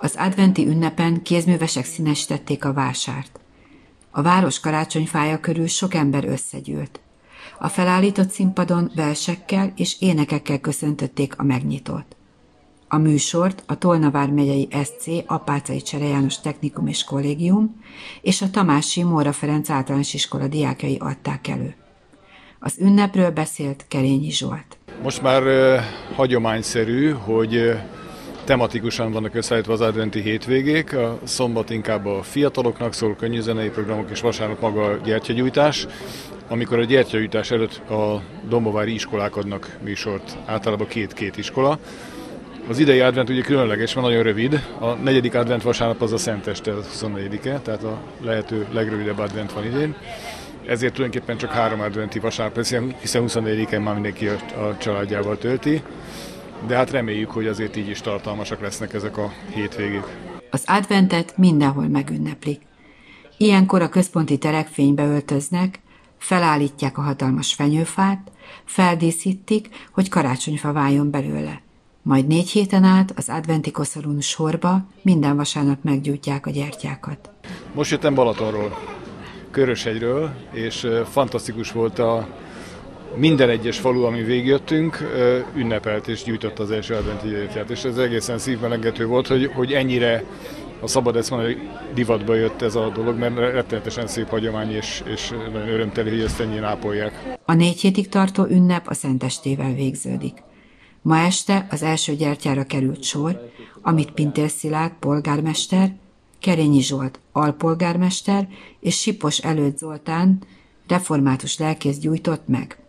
Az adventi ünnepen kézművesek színesítették a vásárt. A város karácsonyfája körül sok ember összegyűlt. A felállított színpadon versekkel és énekekkel köszöntötték a megnyitót. A műsort a Tolna vármegyei SC Apáczai Csere János Technikum és Kollégium és a Tamási Móra Ferenc általános iskola diákjai adták elő. Az ünnepről beszélt Kerényi Zsolt. Most már hagyományszerű, hogy tematikusan vannak összeállítva az adventi hétvégék, a szombat inkább a fiataloknak szól, könnyűzenei programok, és vasárnap maga a gyertyagyújtás. Amikor a gyertyagyújtás előtt a dombovári iskolák adnak műsort, általában két iskola. Az idei advent ugye különleges, mert nagyon rövid. A 4. advent vasárnap az a Szenteste, a 24-e, tehát a lehető legrövidebb advent van idén. Ezért tulajdonképpen csak 3 adventi vasárnap, hiszen 24-en már mindenki a családjával tölti. De hát reméljük, hogy azért így is tartalmasak lesznek ezek a hétvégék. Az adventet mindenhol megünneplik. Ilyenkor a központi terek fénybe öltöznek, felállítják a hatalmas fenyőfát, feldíszítik, hogy karácsonyfa váljon belőle. Majd 4 héten át az adventi koszorún sorba minden vasárnap meggyújtják a gyertyákat. Most jöttem Balatonról, Köröshegyről, és fantasztikus volt minden egyes falu, amin végigjöttünk, ünnepelt és gyújtott az első adventi gyertyát. És ez egészen szívmelengető volt, hogy ennyire, ha szabad ezt mondani, divatba jött ez a dolog, mert rettenetesen szép hagyomány, és nagyon örömteli, hogy ezt ennyien ápolják. A 4 hétig tartó ünnep a Szentestével végződik. Ma este az első gyertyára került sor, amit Pintér Szilárd polgármester, Kerényi Zsolt alpolgármester és Sipos Előd Zoltán református lelkész gyújtott meg.